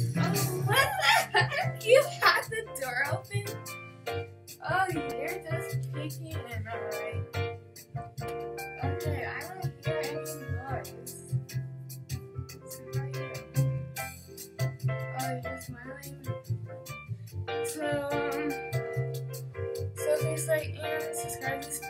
Oh, what the heck? You had the door open? Oh, you're just peeking in, alright. Okay, I don't hear any noise. So how are you? Oh, you're smiling? So, so please like and subscribe to this